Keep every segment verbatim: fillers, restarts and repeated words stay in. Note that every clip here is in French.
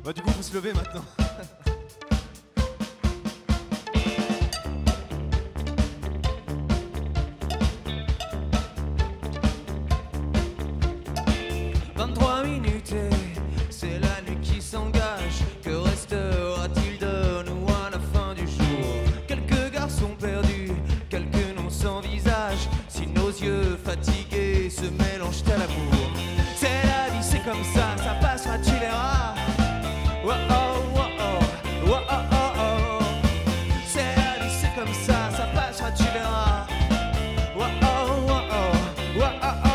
Bah du coup faut se lever maintenant. vingt-trois minutes et c'est la nuit qui s'engage. Que restera-t-il de nous à la fin du jour? Quelques garçons perdus, quelques noms sans visage. Si nos yeux fatigués se mélangent à l'amour. C'est la vie, c'est comme ça, ça passera, tu verras. Oh oh oh oh, oh oh oh oh. C'est la vie, c'est comme ça, ça passera, tu verras. Oh oh oh oh, oh oh oh.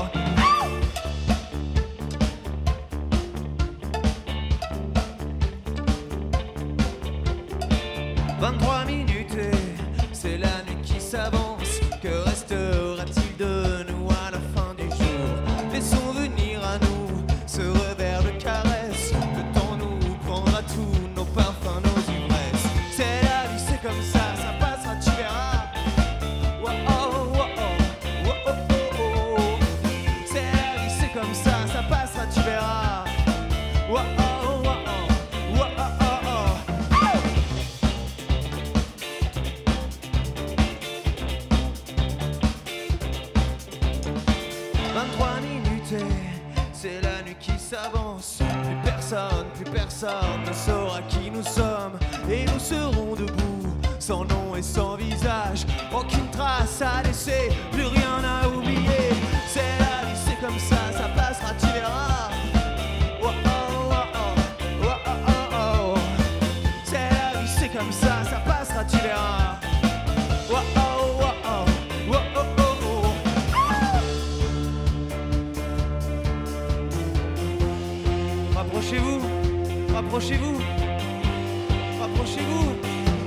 vingt-trois minutes et c'est la nuit qui s'avance. Que restera-t-il de nous à la fin du jour? Laissons venir à nous ce revers de caresse. Le temps nous prendra tous nos parfums, nos ivresses. C'est la vie, c'est comme ça, ça passera, tu verras. Oh oh oh oh, oh oh oh oh. C'est la vie, c'est comme ça, ça passera, tu verras. Oh oh oh oh, oh oh oh oh. vingt-trois minutes et c'est la nuit qui s'avance. Plus personne, plus personne ne saura qui nous sommes. Et nous serons debout, sans nom et sans visage. Aucune trace à laisser, plus rien à oublier. C'est la vie, c'est comme ça, ça passera, tu verras. Oh oh oh oh, oh oh oh oh. C'est la vie, c'est comme ça, ça passera, tu verras. Oh oh oh oh, oh oh oh oh. Rapprochez-vous, rapprochez-vous, rapprochez-vous.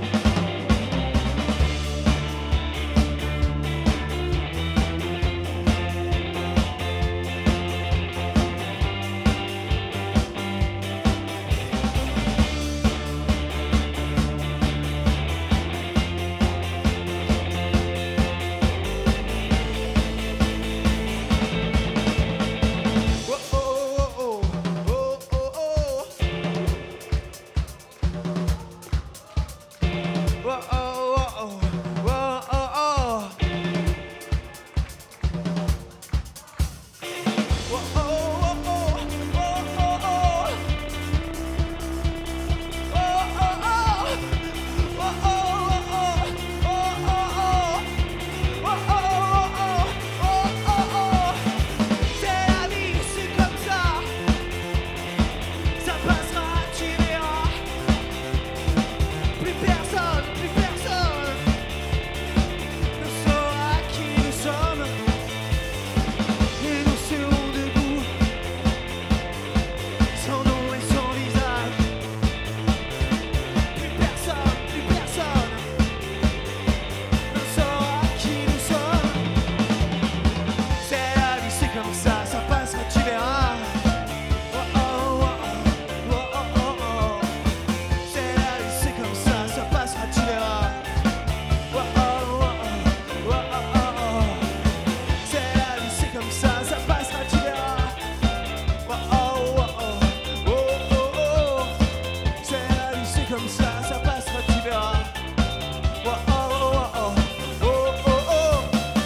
Comme ça, ça passera, tu verras. Oh oh oh oh, oh oh oh.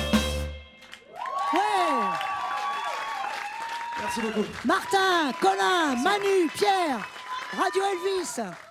Ouais. Merci beaucoup. Martin, Colin, Manu, Pierre, Radio Elvis.